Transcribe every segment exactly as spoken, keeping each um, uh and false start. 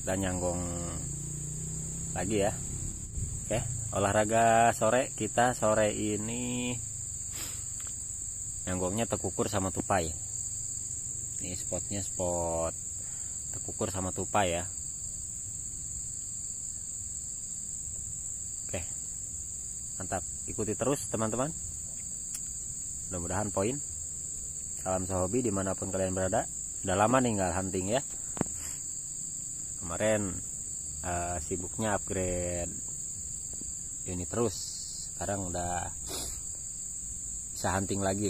kita nyanggong lagi ya. Oke, olahraga sore kita sore ini nyanggongnya tekukur sama tupai. Ini spotnya spot tekukur sama tupai ya. Oke, mantap, ikuti terus teman-teman, mudah-mudahan poin. Salam sehobi dimanapun kalian berada. Sudah lama nih nggak hunting ya. Kemarin uh, sibuknya upgrade unit terus, sekarang udah bisa hunting lagi.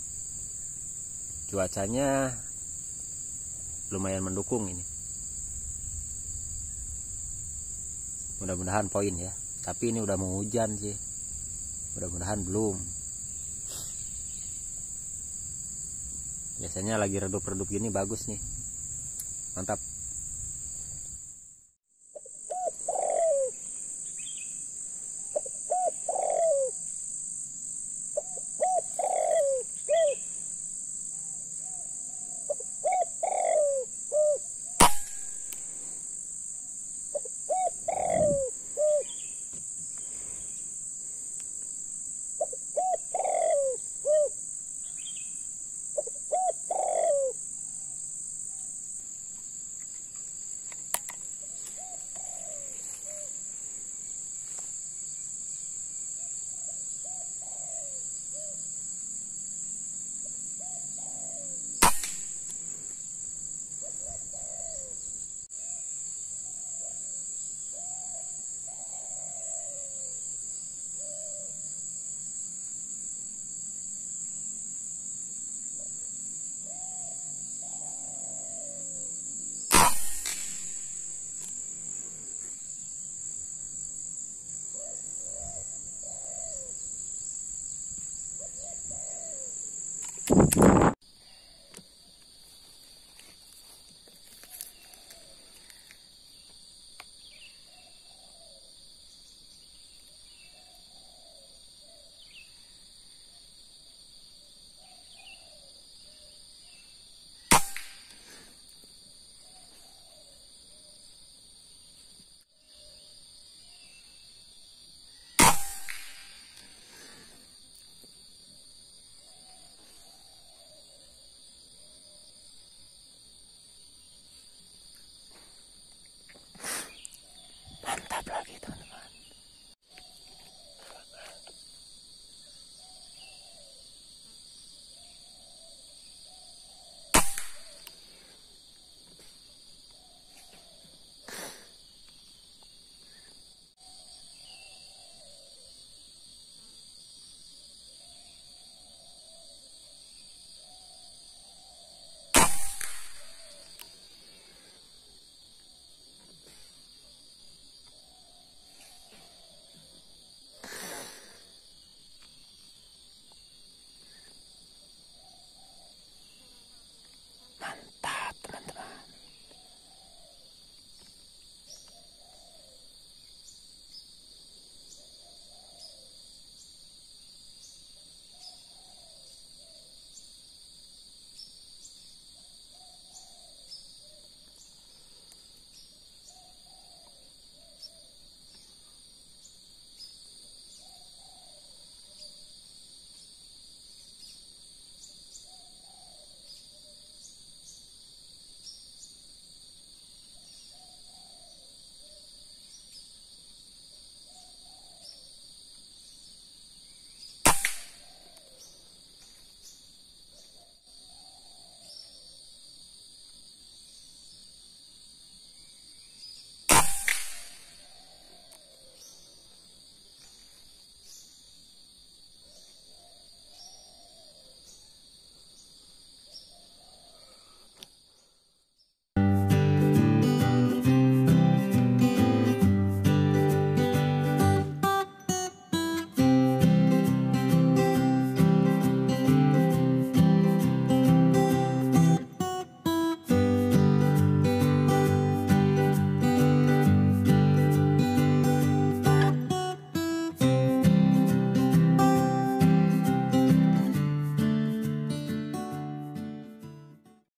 Cuacanya lumayan mendukung ini, mudah-mudahan poin ya. Tapi ini udah mau hujan sih, mudah-mudahan belum. Biasanya lagi redup-redup gini bagus nih, mantap.